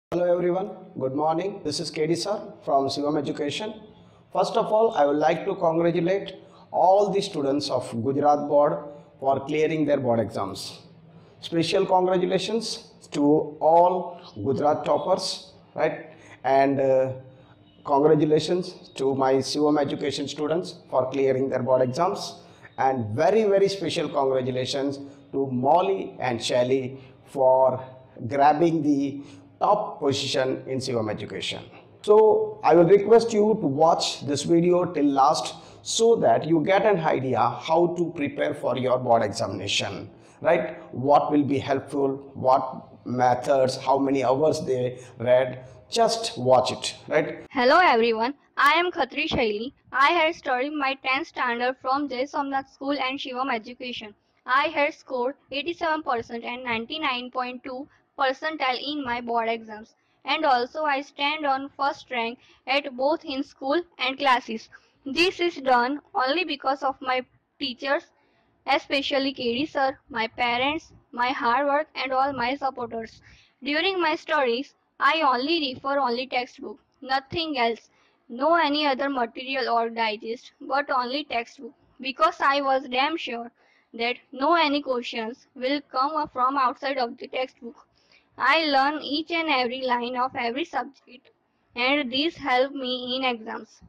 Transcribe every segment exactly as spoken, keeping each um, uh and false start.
Hello everyone, good morning. This is K D sir from Sivam Education. First of all, I would like to congratulate all the students of Gujarat board for clearing their board exams. Special congratulations to all Gujarat toppers, right? And uh, congratulations to my Sivam Education students for clearing their board exams. And very, very special congratulations to Molly and Shelly for grabbing the top position in Sivam Education. So I will request you to watch this video till last so that you get an idea how to prepare for your board examination, right? What will be helpful, what methods, how many hours they read. Just watch it, right? Hello everyone, I am Khatri Shaili. I had studied my tenth standard from Jai Somnath School and Shivam Education. I had scored eighty-seven percent and ninety-nine point two percentile in my board exams. And also I stand on first rank at both in school and classes. This is done only because of my teachers, especially K D sir, my parents, my hard work and all my supporters. During my studies, I only refer only textbook, nothing else. No any other material or digest, but only textbook. Because I was damn sure that no any questions will come up from outside of the textbook. I learn each and every line of every subject and this helped me in exams.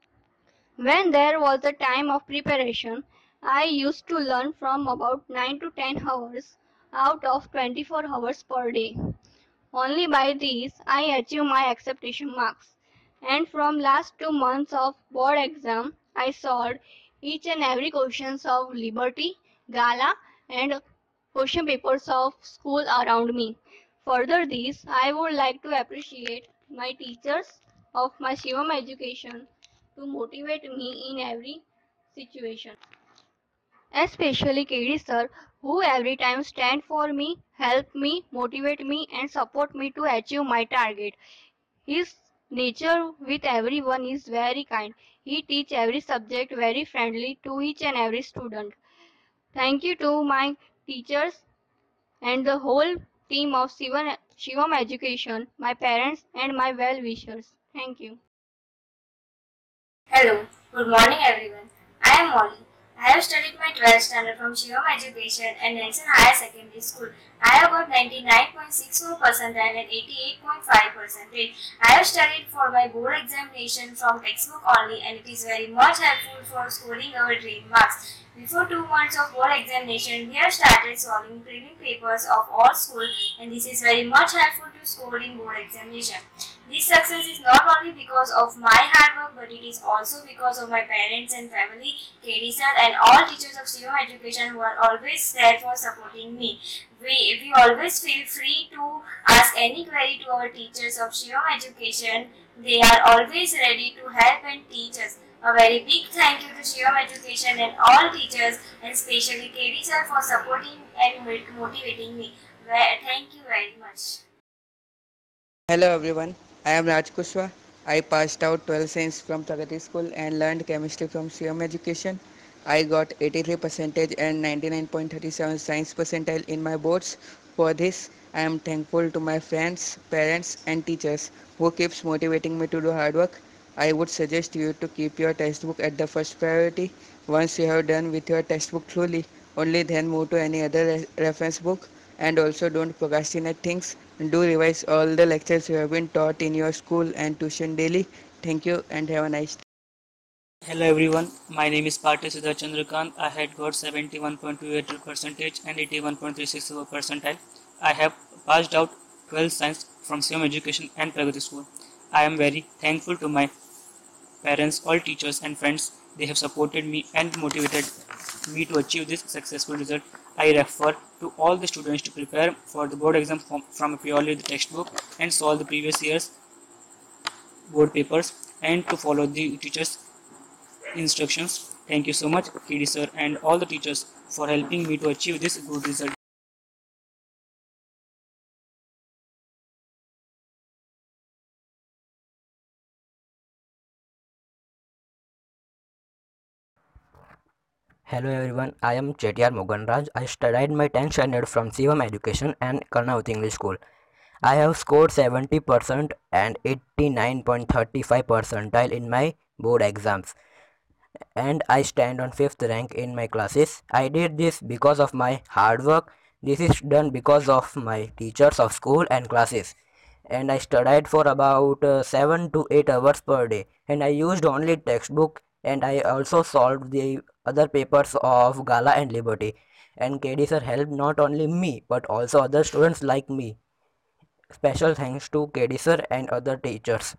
When there was a time of preparation, I used to learn from about nine to ten hours out of twenty-four hours per day. Only by these I achieve my acceptation marks. And from last two months of board exam, I solved each and every questions of Liberty, Gala and question papers of school around me. Further these, I would like to appreciate my teachers of my Shivam education to motivate me in every situation. Especially K D sir, who every time stand for me, help me, motivate me and support me to achieve my target. His nature with everyone is very kind. He teach every subject very friendly to each and every student. Thank you to my teachers and the whole team of Shivam, Shivam Education, my parents and my well-wishers. Thank you. Hello, good morning everyone. I am Molly. I have studied my twelfth standard from Shivam Education and Nelson Higher Secondary School. I have got ninety-nine point six four percentile and eighty-eight point five percentage. I have studied for my board examination from textbook only and it is very much helpful for scoring our dream marks. Before two months of board examination, we have started solving previous papers of all school and this is very much helpful to score in board examination. This success is not only because of my hard work but it is also because of my parents and family, K D sir and all teachers of Shivam Education who are always there for supporting me. We, we always feel free to ask any query to our teachers of Shivam Education. They are always ready to help and teach us. A very big thank you to Shivam Education and all teachers and especially K D sir for supporting and motivating me. Thank you very much. Hello everyone, I am Raj Kushwa. I passed out twelfth Science from Pragati School and learned chemistry from C M Education. I got eighty-three percentage and ninety-nine point three seven science percentile in my boards. For this, I am thankful to my friends, parents and teachers who keeps motivating me to do hard work. I would suggest you to keep your textbook at the first priority. Once you have done with your textbook truly, only then move to any other re- reference book, and also don't procrastinate things. Do revise all the lectures you have been taught in your school and tuition daily. Thank you and have a nice day. Hello everyone, my name is Partha Siddhar Chandrakant. I had got seventy-one point two eight percentage and eighty-one point three six percentile. I have passed out twelfth science from Siam Education and Pragati School. I am very thankful to my parents, all teachers and friends. They have supported me and motivated me to achieve this successful result. I refer to all the students to prepare for the board exam from, from purely the textbook and solve the previous year's board papers and to follow the teachers' instructions. Thank you so much, K D sir, and all the teachers for helping me to achieve this good result. Hello everyone, I am Chetiyar Moganraj. I studied my tenth standard from Sivam Education and Karnavati English School. I have scored seventy percent and eighty-nine point three five percentile in my board exams, and I stand on fifth rank in my classes. I did this because of my hard work. This is done because of my teachers of school and classes. And I studied for about uh, seven to eight hours per day. And I used only textbook, and I also solved the other papers of Gala and Liberty. And K D sir helped not only me but also other students like me. Special thanks to K D sir and other teachers.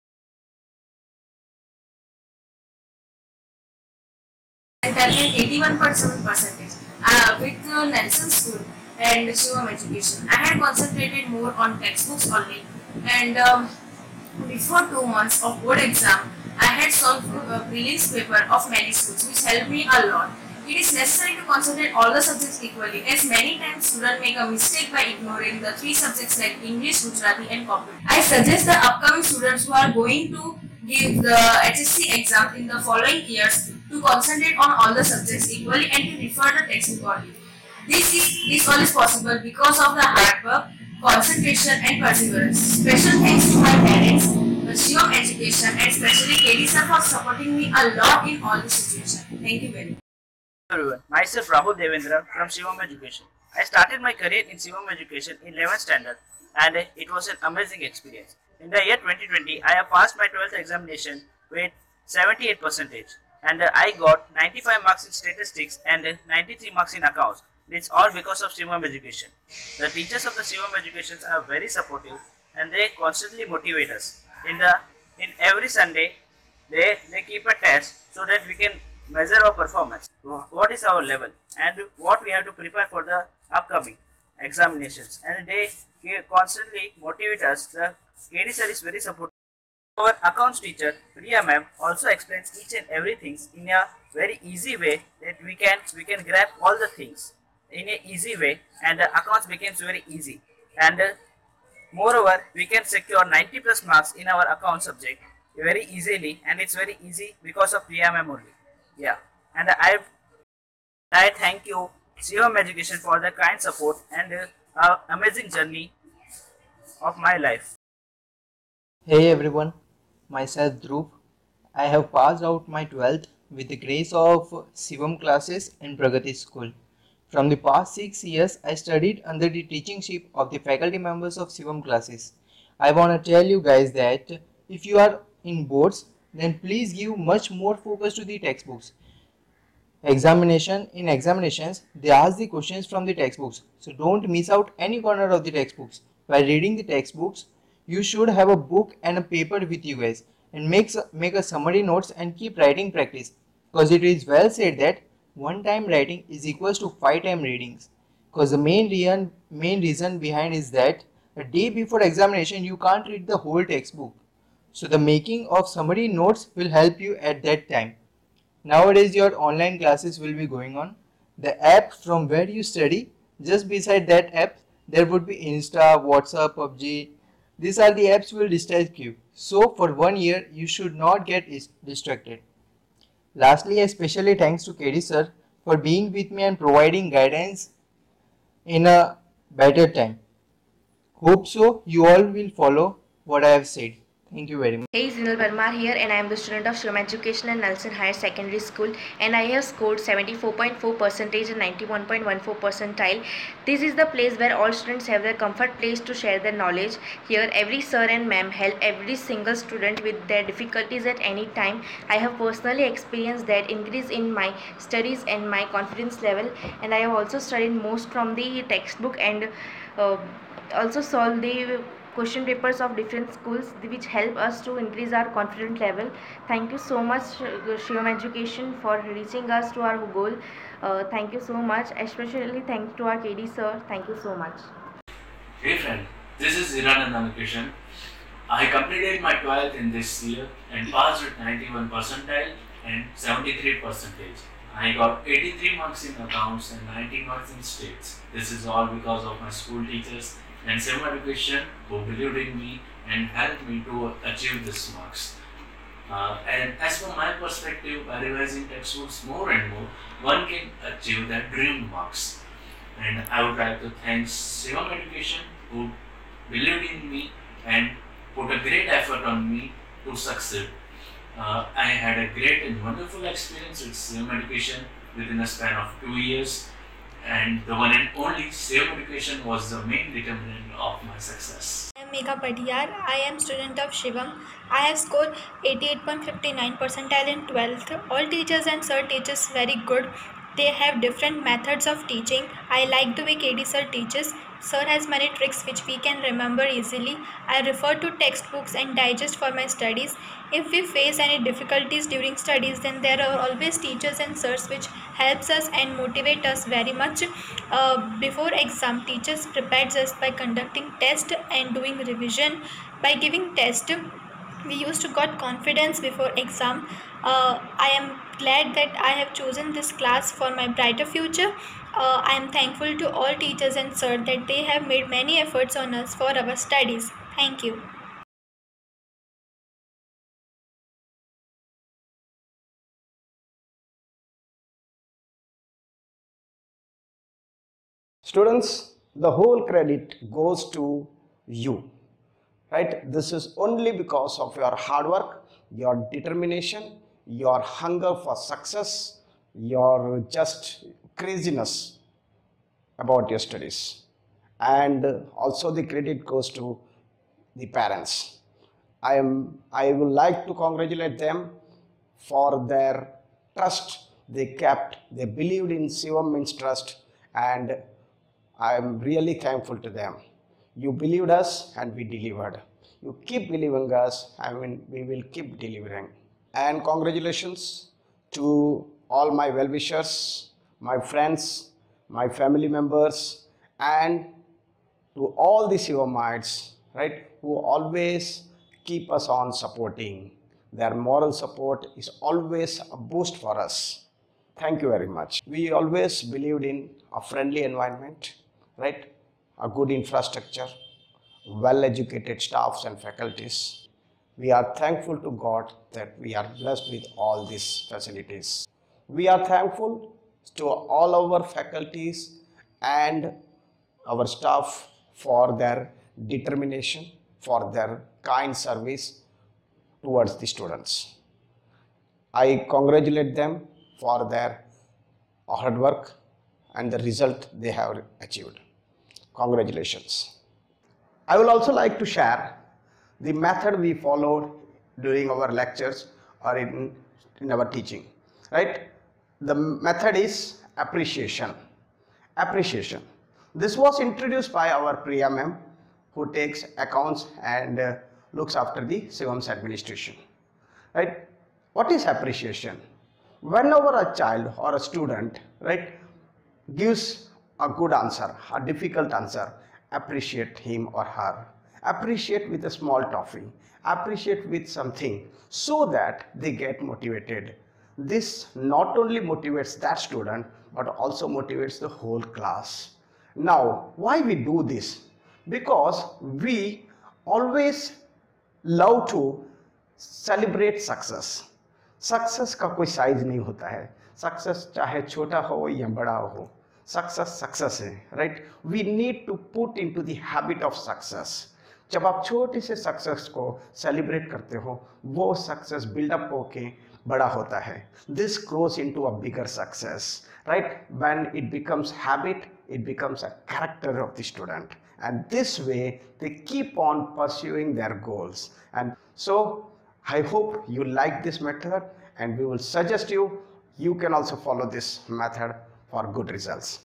Italian eighty-one point seven percentage uh, with uh, Nelson School and Shivam Education. I had concentrated more on textbooks only, and um, before two months of board exam, I had solved a prelims paper of many schools, which helped me a lot. It is necessary to concentrate all the subjects equally, as many times students make a mistake by ignoring the three subjects like English, Gujarati, and computer. I suggest the upcoming students who are going to give the H S C exam in the following years to concentrate on all the subjects equally and to refer the textbook only. This is this all is possible because of the hard work, concentration, and perseverance. Special thanks to my parents, the Shivam Education, and especially K D sir for supporting me a lot in all the situations. Thank you very much. Hello everyone, myself Rahul Devendra from Shivam Education. I started my career in Shivam Education in eleventh standard, and it was an amazing experience. In the year twenty twenty, I have passed my twelfth examination with seventy-eight percentage, and I got ninety-five marks in statistics and ninety-three marks in accounts. It's all because of Shivam Education. The teachers of the Shivam Education are very supportive, and they constantly motivate us. In the in every Sunday, they they keep a test so that we can measure our performance, what is our level, and what we have to prepare for the upcoming examinations. And they constantly motivate us. The K D sir is very supportive. Our accounts teacher Priya ma'am also explains each and everything in a very easy way that we can we can grab all the things in a easy way, and the accounts becomes very easy. And uh, moreover, we can secure ninety plus marks in our account subject very easily, and it's very easy because of Priya ma'am only. Yeah, and I I thank you Shivam Education for the kind support and uh, amazing journey of my life. Hey everyone, myself Dhruv. I have passed out my twelfth with the grace of Shivam classes in Pragati School. From the past six years, I studied under the teachingship of the faculty members of Shivam classes. I want to tell you guys that if you are in boards, then please give much more focus to the textbooks. Examination in examinations, they ask the questions from the textbooks, so don't miss out any corner of the textbooks. While reading the textbooks, you should have a book and a paper with you guys, and make, make a summary notes and keep writing practice, because it is well said that one time writing is equals to five time readings. Because the main reason, main reason behind is that a day before examination you can't read the whole textbook. So the making of summary notes will help you at that time. Nowadays your online classes will be going on. The app from where you study, just beside that app there would be Insta, WhatsApp, P U B G. These are the apps will distract you. So for one year you should not get distracted. Lastly, especially thanks to K D sir for being with me and providing guidance in a better time. Hope so you all will follow what I have said. Thank you very much. Hey, Zinal Parmar here, and I am the student of Shivam Education and Nelson Higher Secondary School, and I have scored seventy-four point four percentage and ninety-one point one four percentile. This is the place where all students have their comfort place to share their knowledge. Here, every sir and ma'am help every single student with their difficulties at any time. I have personally experienced that increase in my studies and my confidence level, and I have also studied most from the textbook and uh, also solved the question papers of different schools, which help us to increase our confidence level. Thank you so much Shivam Education for reaching us to our goal. Uh, thank you so much, especially thanks to our K D sir. Thank you so much. Hey friend, this is Hiranand Kishan. I completed my twelfth in this year and passed with ninety-one percentile and seventy-three percentage. I got eighty-three marks in accounts and ninety marks in states. This is all because of my school teachers and Shivam Education who believed in me and helped me to achieve these marks. Uh, and as from my perspective, by revising textbooks more and more, one can achieve their dream marks. And I would like to thank Shivam Education who believed supporting me and put a great effort on me to succeed. Uh, I had a great and wonderful experience with C M Education within a span of two years, and the one and only C M Education was the main determinant of my success. I am Megha Padiyar. I am student of Shivam. I have scored eighty-eight point five nine percentile in twelfth. All teachers and sir teaches very good. They have different methods of teaching. I like the way K D sir teaches. Sir has many tricks which we can remember easily. I refer to textbooks and digest for my studies. If we face any difficulties during studies, then there are always teachers and sirs which helps us and motivate us very much. Uh, before exam, teachers prepares us by conducting test and doing revision. By giving test, we used to got confidence before exam. Uh, I am glad that I have chosen this class for my brighter future. Uh, I am thankful to all teachers and sir that they have made many efforts on us for our studies. Thank you. Students, the whole credit goes to you, right? This is only because of your hard work, your determination, your hunger for success, your just craziness about your studies. And also the credit goes to the parents. I am, I would like to congratulate them for their trust they kept. They believed in Shivam means trust, and I am really thankful to them. You believed us and we delivered. You keep believing us, I mean, we will keep delivering. And congratulations to all my well-wishers, my friends, my family members, and to all the Shivamites, right, who always keep us on supporting. Their moral support is always a boost for us. Thank you very much. We always believed in a friendly environment, right, a good infrastructure, well-educated staffs and faculties. We are thankful to God that we are blessed with all these facilities. We are thankful to all our faculties and our staff for their determination, for their kind service towards the students. I congratulate them for their hard work and the result they have achieved. Congratulations. I will also like to share the method we followed during our lectures or in, in our teaching, right? The method is appreciation. Appreciation. This was introduced by our Priya ma'am, who takes accounts and uh, looks after the Shivam's administration, right? What is appreciation? Whenever a child or a student, right, gives a good answer, a difficult answer, appreciate him or her. Appreciate with a small toffee. Appreciate with something so that they get motivated. This not only motivates that student but also motivates the whole class. Now, why we do this? Because we always love to celebrate success. Success का कोई size नहीं होता है. Success चाहे छोटा हो या बड़ा हो. Success success है, right? We need to put into the habit of success. जब आप छोटे से सक्सेस को सेलिब्रेट करते हो, वो सक्सेस बिल्डअप होके बड़ा होता है. This grows into a bigger success, right? When it becomes habit, it becomes a character of the student, and this way they keep on pursuing their goals. And so I hope you like this method, and we will suggest you you can also follow this method for good results.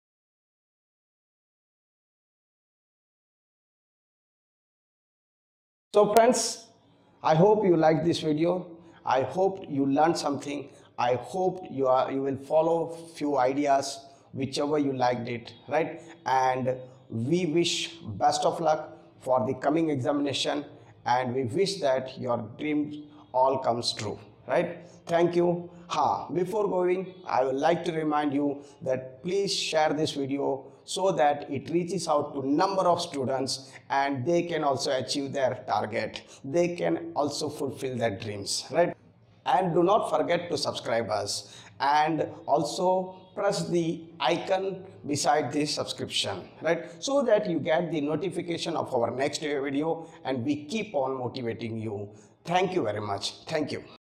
So friends, I hope you like this video. I hope you learned something. I hope you are you will follow few ideas whichever you liked it, right? And we wish best of luck for the coming examination, and we wish that your dreams all comes true, right? Thank you. Ha, before going, I would like to remind you that please share this video so that it reaches out to number of students and they can also achieve their target. They can also fulfill their dreams, right? And do not forget to subscribe us, and also press the icon beside the subscription, right, so that you get the notification of our next video and we keep on motivating you. Thank you very much. Thank you.